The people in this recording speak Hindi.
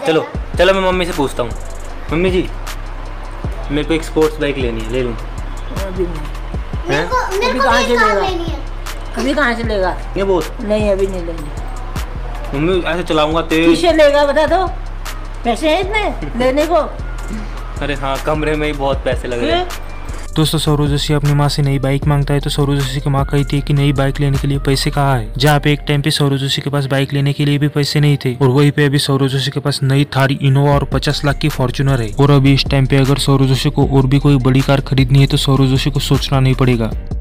चलो चलो मैं मम्मी से पूछता हूँ। मम्मी जी मेरे को एक स्पोर्ट्स बाइक लेनी है, ले लूँ? अभी नहीं। हैं? अभी कहाँ से लेगा? अभी कहाँ से लेगा? ये बोल। नहीं अभी नहीं लेंगे। मम्मी ऐसे चलाऊंगा तेज। किससे लेगा बता दो, पैसे हैं इतने लेने को? अरे हाँ कमरे में ही बहुत पैसे लग रहे हैं। दोस्तों सौरव जोशी अपनी माँ से नई बाइक मांगता है तो सौरव जोशी की माँ कहती है कि नई बाइक लेने के लिए पैसे कहाँ है। जहाँ पे एक टाइम पे सौरव जोशी के पास बाइक लेने के लिए भी पैसे नहीं थे और वहीं पे अभी सौरव जोशी के पास नई थार इनोवा और 50 लाख की फॉर्च्यूनर है। और अभी इस टाइम पे अगर सौरव जोशी को और भी कोई बड़ी कार खरीदनी है तो सौरव जोशी को सोचना नहीं पड़ेगा।